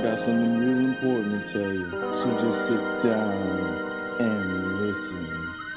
got something really important to tell you, so just sit down and listen.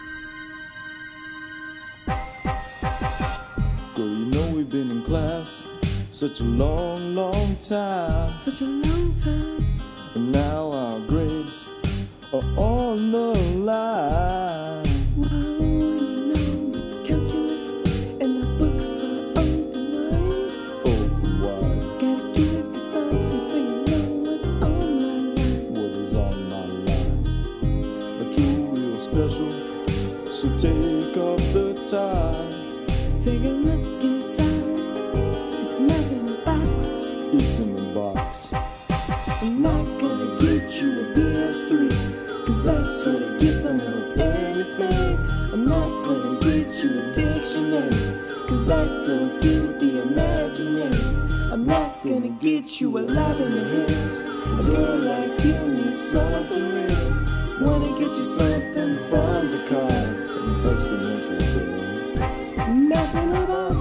Girl, you know we've been in class such a long, long time. Such a long time. And now our grades are on the line. Wow, you know it's calculus, and the books are open wide. Open wide. Gotta give you something so you know what's on my mind. What is on my line? A tool real special, so take up the time. Take a look inside. It's math in a box. It's in the box. I'm not gonna get you a PS3, 'cause that sort of gift don't help anything. I'm not gonna get you a dictionary, 'cause that don't do the imaginary. I'm not gonna get you a love in the hips. A girl like you needs something real. Wanna get you something fun to call. Something exponential, girl. Math in a box.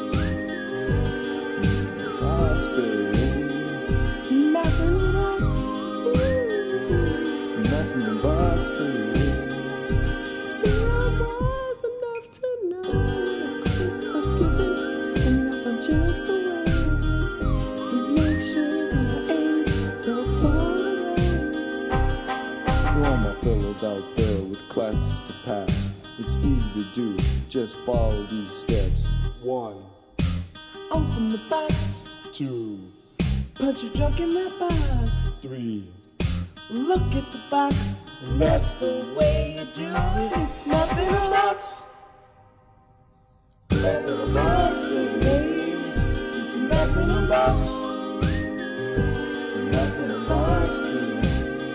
Box, baby. Math in a box. Math in the box, baby. See, I was enough to know that grades are slipping and nothing just the way to make sure that our A's don't fall away. For all my fellas out there with classes to pass, it's easy to do, just follow these steps. 1, Open the box, 2, punch your junk in that box. 3. Look at the box, and that's the way you do it. It's math in a box. Math in a box, baby. It's math in a box. Math in a box, baby.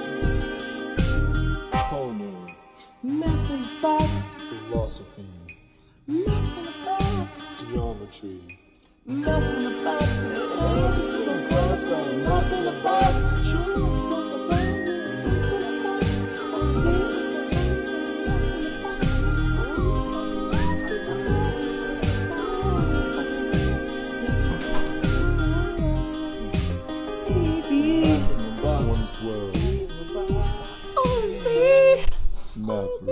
Canon. Math in a box. Philosophy. Math in a box. Geometry. Math in a box. Every single class got a math in a box. Sure, let's go for down with math in a box. All day with the math in a box. TV. Math in the box. 112. TV. Math